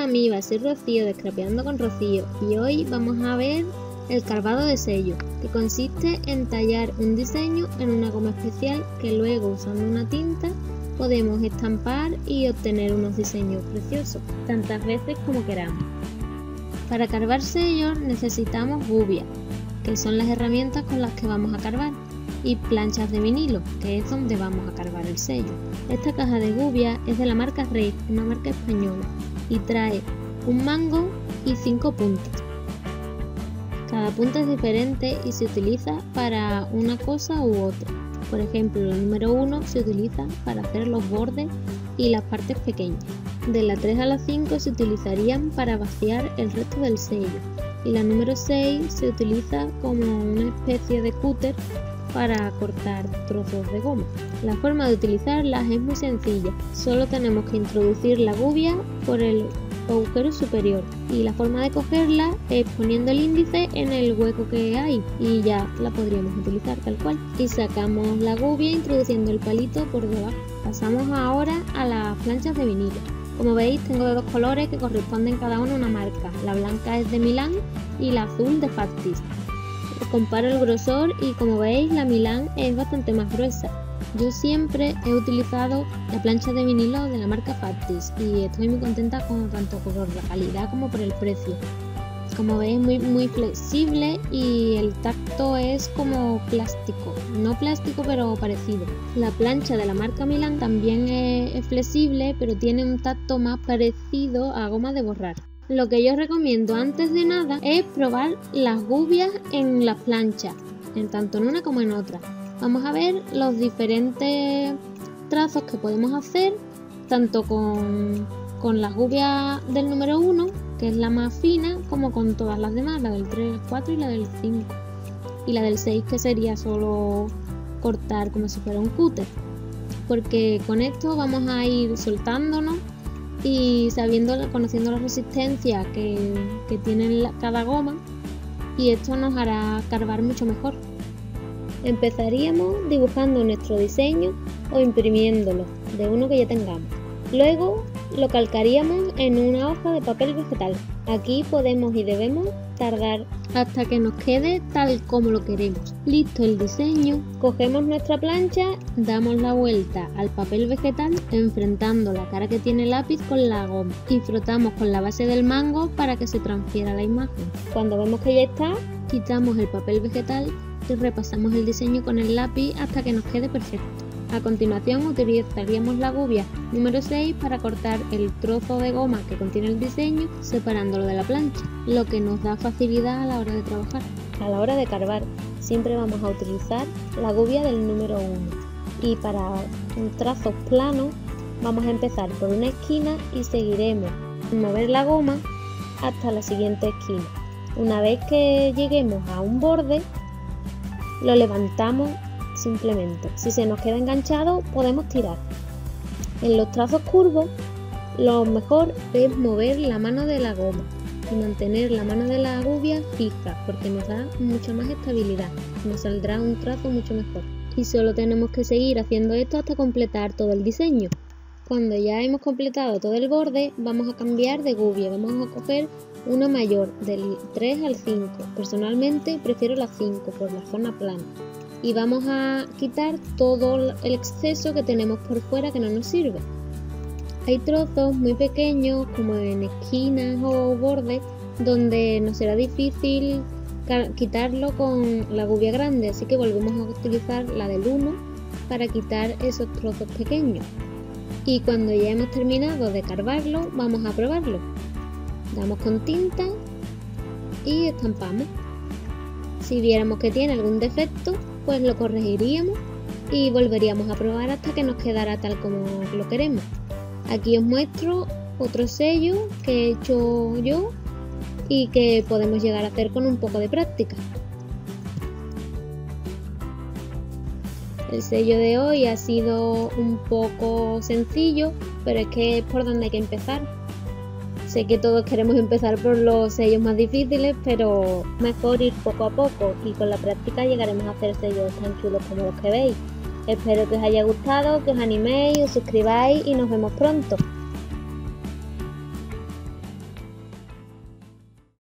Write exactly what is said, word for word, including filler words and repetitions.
Hola amigos, soy Rocío de Scrapeando con Rocío y hoy vamos a ver el carbado de sello, que consiste en tallar un diseño en una goma especial que luego, usando una tinta, podemos estampar y obtener unos diseños preciosos, tantas veces como queramos. Para carbar sellos necesitamos gubias, que son las herramientas con las que vamos a carbar, y planchas de vinilo, que es donde vamos a carbar el sello. Esta caja de gubias es de la marca Rey, una marca española, y trae un mango y cinco puntas. Cada punta es diferente y se utiliza para una cosa u otra. Por ejemplo, la número uno se utiliza para hacer los bordes y las partes pequeñas. De la tres a la cinco se utilizarían para vaciar el resto del sello. Y la número seis se utiliza como una especie de cúter para cortar trozos de goma. La forma de utilizarlas es muy sencilla. Solo tenemos que introducir la gubia por el agujero superior y la forma de cogerla es poniendo el índice en el hueco que hay y ya la podríamos utilizar tal cual. Y sacamos la gubia introduciendo el palito por debajo. Pasamos ahora a las planchas de vinilo. Como veis, tengo de dos colores que corresponden cada una a una marca. La blanca es de Milán y la azul de Factice. Comparo el grosor y como veis la Milán es bastante más gruesa. Yo siempre he utilizado la plancha de vinilo de la marca Factice y estoy muy contenta con, tanto por la calidad como por el precio. Como veis, muy, muy flexible y el tacto es como plástico, no plástico pero parecido. La plancha de la marca Milán también es, es flexible, pero tiene un tacto más parecido a goma de borrar. Lo que yo recomiendo antes de nada es probar las gubias en las planchas, en tanto en una como en otra. Vamos a ver los diferentes trazos que podemos hacer, tanto con, con las gubias del número uno, que es la más fina, como con todas las demás, la del tres, cuatro y la del cinco. Y la del seis, que sería solo cortar como si fuera un cúter. Porque con esto vamos a ir soltándonos y sabiendo, conociendo la resistencia que, que tiene la, cada goma, y esto nos hará carbar mucho mejor. Empezaríamos dibujando nuestro diseño o imprimiéndolo de uno que ya tengamos. Luego lo calcaríamos en una hoja de papel vegetal. Aquí podemos y debemos tardar hasta que nos quede tal como lo queremos. Listo el diseño, cogemos nuestra plancha, damos la vuelta al papel vegetal enfrentando la cara que tiene el lápiz con la goma y frotamos con la base del mango para que se transfiera la imagen. Cuando vemos que ya está, quitamos el papel vegetal y repasamos el diseño con el lápiz hasta que nos quede perfecto. A continuación utilizaríamos la gubia número seis para cortar el trozo de goma que contiene el diseño, separándolo de la plancha, lo que nos da facilidad a la hora de trabajar. A la hora de carbar siempre vamos a utilizar la gubia del número uno y para un trazo plano vamos a empezar por una esquina y seguiremos sin mover la goma hasta la siguiente esquina. Una vez que lleguemos a un borde, lo levantamos simplemente. Si se nos queda enganchado, podemos tirar. En los trazos curvos, lo mejor es mover la mano de la goma y mantener la mano de la gubia fija, porque nos da mucha más estabilidad, nos saldrá un trazo mucho mejor. Y solo tenemos que seguir haciendo esto hasta completar todo el diseño. Cuando ya hemos completado todo el borde, vamos a cambiar de gubia. Vamos a coger una mayor, del tres al cinco. Personalmente prefiero la cinco por la zona plana. Y vamos a quitar todo el exceso que tenemos por fuera que no nos sirve. Hay trozos muy pequeños, como en esquinas o bordes, donde nos será difícil quitarlo con la gubia grande, así que volvemos a utilizar la del uno para quitar esos trozos pequeños. Y cuando ya hemos terminado de carbarlo, vamos a probarlo. Damos con tinta y estampamos. Si viéramos que tiene algún defecto, pues lo corregiríamos y volveríamos a probar hasta que nos quedara tal como lo queremos. Aquí os muestro otro sello que he hecho yo y que podemos llegar a hacer con un poco de práctica. El sello de hoy ha sido un poco sencillo, pero es que es por donde hay que empezar. Sé que todos queremos empezar por los sellos más difíciles, pero mejor ir poco a poco y con la práctica llegaremos a hacer sellos tan chulos como los que veis. Espero que os haya gustado, que os animéis, os suscribáis y nos vemos pronto.